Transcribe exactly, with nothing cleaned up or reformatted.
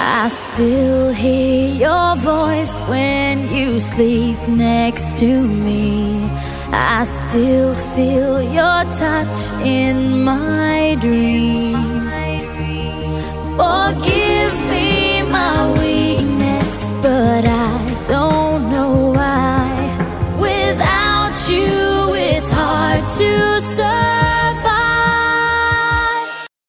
I still hear your voice when you sleep next to me. I still feel your touch in my dreams.